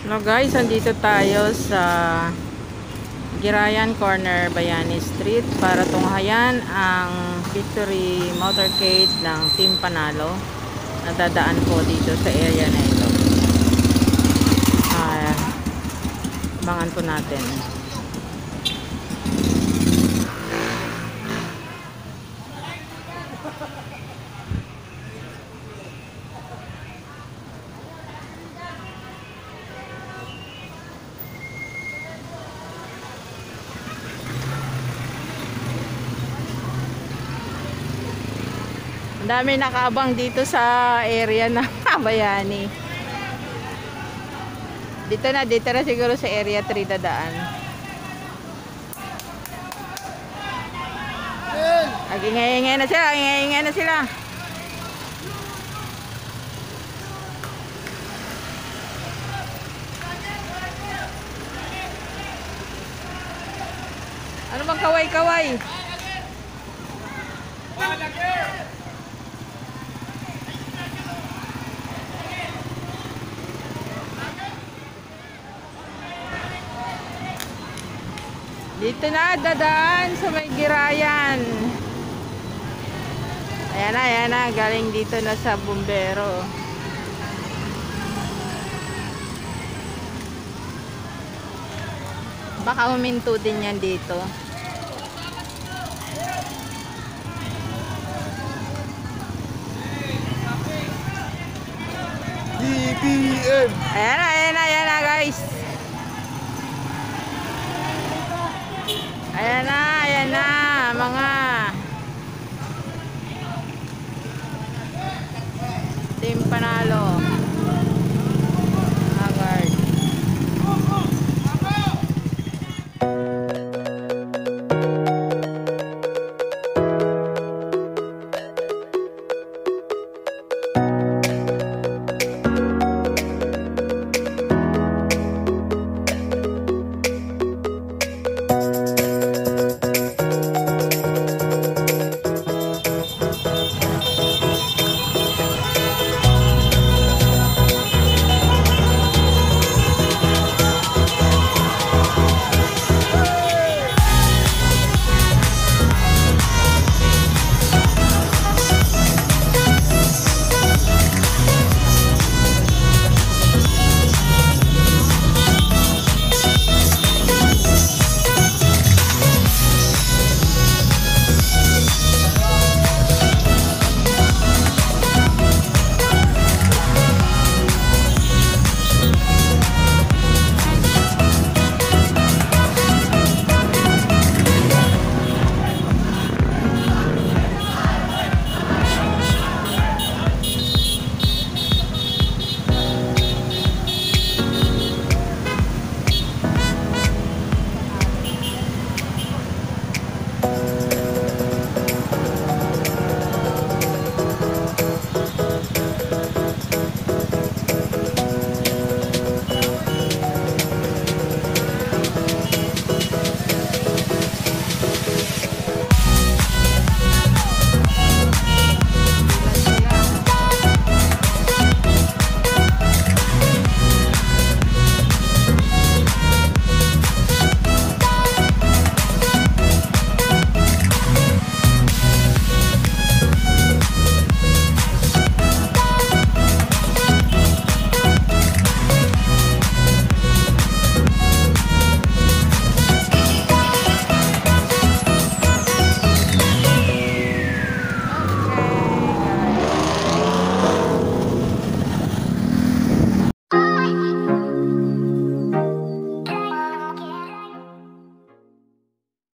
Hello guys, andito tayo sa Girayan Corner, Bayani Street para tunghayan ang Victory Motorcade ng Team Panalo. Nadadaan po dito sa area na ito. Abangan po natin. Ang dami nakaabang dito sa area ng Bayani. Dito na siguro sa area 3 dadaan. Ingay-ingay na sila. Ano bang kaway-kaway? Dito na dadaan sa may Girayan. Ayan na, galing dito na sa bumbero. Baka huminto din yan dito. DBM. Ayan